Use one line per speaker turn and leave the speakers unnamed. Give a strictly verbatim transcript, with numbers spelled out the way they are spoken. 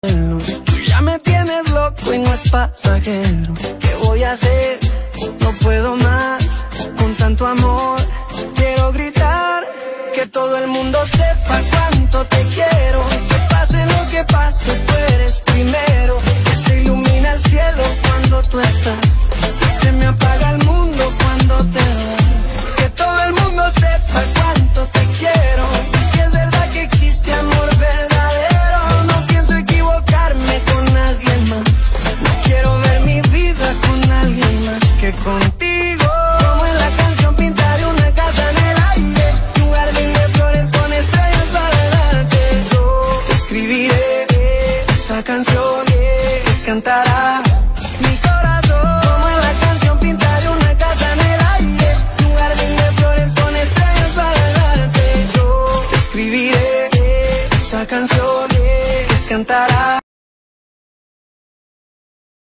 Tú ya me tienes loco y no es pasajero. ¿Qué voy a hacer? No puedo más con tanto amor. Quiero gritar, que todo el mundo sepa cuánto te quiero. Que pase lo que pase, tú eres primero. Que se ilumina el cielo cuando tú estás y se me apaga el mundo cuando te vas. Que todo el mundo sepa cuánto te quiero. Y si es verdad que existe amor verdadero, no pienso equivocarme con nadie más. No quiero ver mi vida con alguien más que contigo. Como en la canción pintaré una casa en el aire y un jardín de flores con estrellas para darte. Yo escribiré esa canción que cantará